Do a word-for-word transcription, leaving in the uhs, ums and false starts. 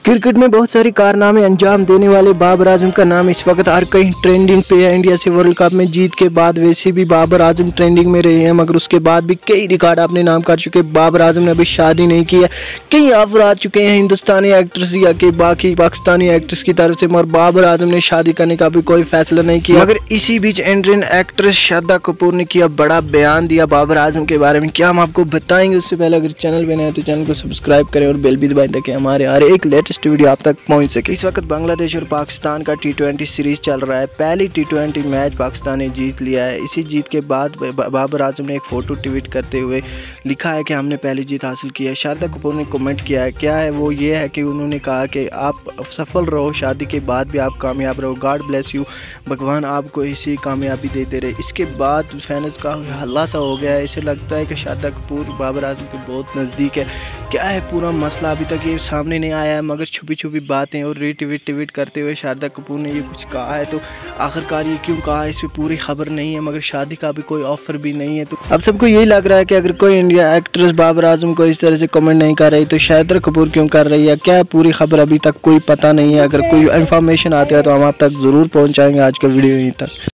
Cricket में बहुत सारी कारनामे अंजाम देने वाले बाबर आजम का नाम इस वक्त हर कहीं ट्रेंडिंग पे है। इंडिया से वर्ल्ड कप में जीत के बाद वैसे भी बाबर आजम ट्रेंडिंग में रहे हैं, मगर उसके बाद भी कई रिकॉर्ड अपने नाम कर चुके। बाबर आजम ने अभी शादी नहीं की है। कई ऑफर आ चुके हैं हिंदुस्तानी एक्ट्रेस या कि बाकी पाकिस्तानी एक्ट्रेस की तरफ से, मगर बाबर आजम ने शादी करने का भी कोई फैसला नहीं किया। मगर इसी बीच इंडियन एक्ट्रेस श्रद्धा कपूर ने किया बड़ा बयान दिया बाबर आजम के बारे में। क्या हम आपको बताएंगे। उससे पहले अगर चैनल पे नए हैं तो चैनल को सब्सक्राइब करें और बेल भी दबाएं ताकि हमारे हर एक लेटेस्ट वीडियो आप तक पहुंच सके। इस वक्त बांग्लादेश और पाकिस्तान का टी ट्वेंटी सीरीज चल रहा है। पहली टी ट्वेंटी मैच पाकिस्तान ने जीत लिया है। इसी जीत के बाद बाबर आजम ने एक फ़ोटो ट्वीट करते हुए लिखा है कि हमने पहली जीत हासिल की है। श्रद्धा कपूर ने कमेंट किया है, क्या है वो ये है कि उन्होंने कहा कि आप सफल रहो, शादी के बाद भी आप कामयाब रहो, गॉड ब्लेस यू, भगवान आपको इसी कामयाबी देते रहे। इसके बाद फैंस का हल्ला सा हो गया है। इसे लगता है कि श्रद्धा कपूर बाबर आजम के बहुत नज़दीक है। क्या है पूरा मसला अभी तक ये सामने नहीं आया है, मगर छुपी छुपी बातें और रीट्वीट ट्वीट करते हुए श्रद्धा कपूर ने ये कुछ कहा है। तो आखिरकार ये क्यों कहा है, इस पर पूरी खबर नहीं है, मगर शादी का भी कोई ऑफर भी नहीं है। तो अब सबको यही लग रहा है कि अगर कोई इंडिया एक्ट्रेस बाबर आजम को इस तरह से कमेंट नहीं कर रही तो श्रद्धा कपूर क्यों कर रही है। क्या पूरी खबर अभी तक कोई पता नहीं है। अगर कोई इन्फॉर्मेशन आती है तो हम आप तक ज़रूर पहुँचाएँगे। आज का वीडियो यहीं तक।